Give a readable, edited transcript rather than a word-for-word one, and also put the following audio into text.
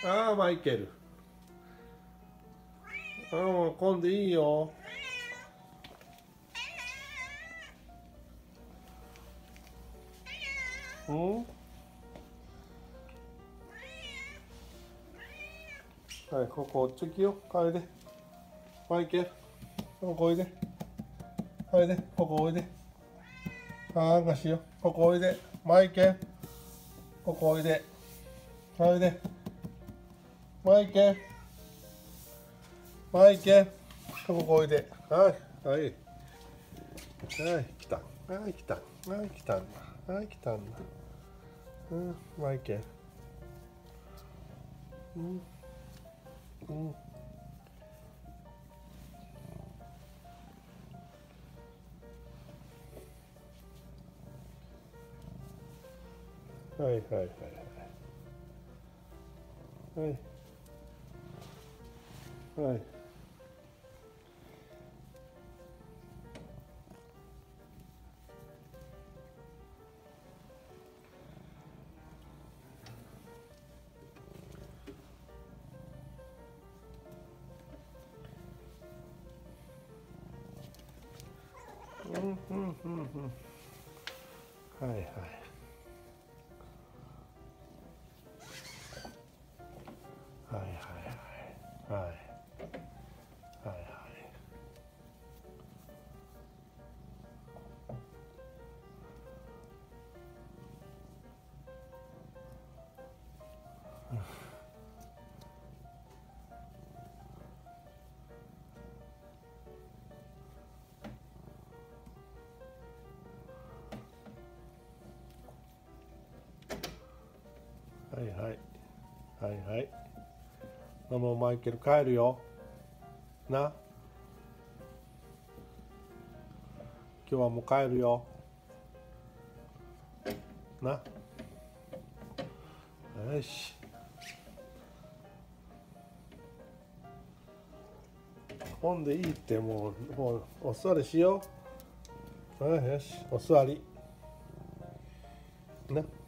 ああマイケル、ああもう混んでいいよ。うん、はい、ここちょきよ、帰れマイケル、ここおいで、おいで、ここおいで、あんかしよ、ここおいでマイケル、ここおいで、おいでマイケル、マイケル、ここおいで、はいはいはい、来た、はい来た、はい来たんだ、はい来たんだ、うん、マイケル、うんうん、はいはいはいはいはい、うんうんうんうん、はいはいはいはいはいはいはいはいはいはいはい、もうマイケル帰るよな、今日はもう帰るよな、よし、ほんでいいって、もうお座りしよう、よしお座りな。